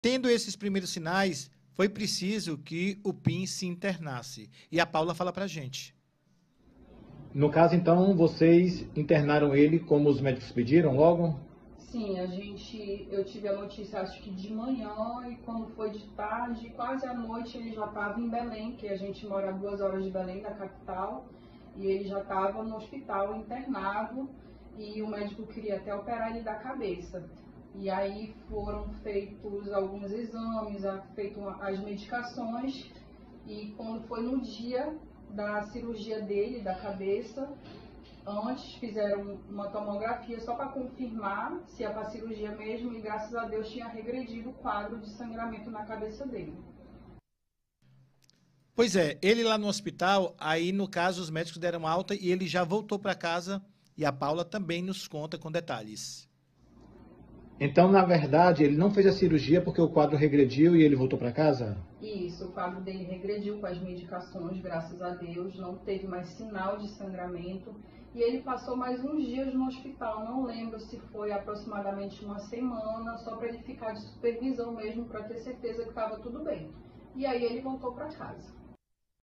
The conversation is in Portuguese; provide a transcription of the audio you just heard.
Tendo esses primeiros sinais, foi preciso que o Pim se internasse. E a Paula fala pra gente. No caso, então, vocês internaram ele como os médicos pediram logo? Sim, eu tive a notícia acho que de manhã e quando foi de tarde, quase à noite ele já estava em Belém, que a gente mora a 2 horas de Belém, da capital, e ele já estava no hospital internado e o médico queria até operar ele da cabeça. E aí foram feitos alguns exames, feitas as medicações e quando foi no dia da cirurgia dele, da cabeça, antes fizeram uma tomografia só para confirmar se ia para cirurgia mesmo e graças a Deus tinha regredido o quadro de sangramento na cabeça dele. Pois é, ele lá no hospital, aí no caso os médicos deram alta e ele já voltou para casa e a Paula também nos conta com detalhes. Então, na verdade, ele não fez a cirurgia porque o quadro regrediu e ele voltou para casa? Isso, o quadro dele regrediu com as medicações, graças a Deus, não teve mais sinal de sangramento e ele passou mais uns dias no hospital, não lembro se foi aproximadamente uma semana, só para ele ficar de supervisão mesmo, para ter certeza que estava tudo bem. E aí ele voltou para casa.